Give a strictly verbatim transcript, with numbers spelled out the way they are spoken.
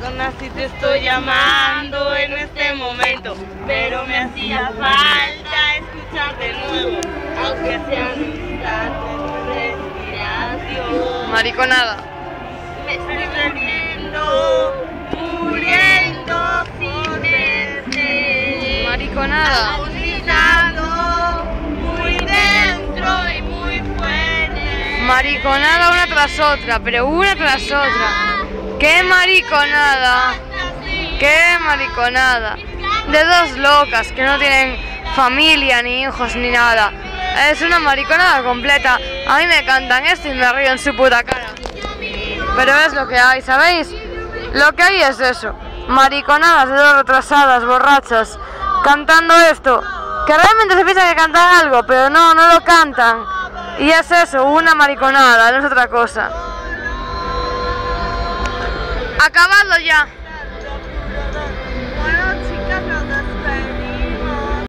Perdona si te estoy llamando en este momento, pero me hacía falta escuchar de nuevo, aunque sean instantes de respiración. Mariconada. Me estoy perdiendo, muriendo sin verte. Mariconada. Agonizando muy dentro y muy fuerte. Mariconada una tras otra, pero una tras otra. ¡Qué mariconada! ¡Qué mariconada! De dos locas que no tienen familia, ni hijos, ni nada. Es una mariconada completa. A mí me cantan esto y me río en su puta cara. Pero es lo que hay, ¿sabéis? Lo que hay es eso. Mariconadas de dos retrasadas, borrachas, cantando esto. Que realmente se piensa que cantan algo, pero no, no lo cantan. Y es eso, una mariconada, no es otra cosa. ¡Acabadlo ya!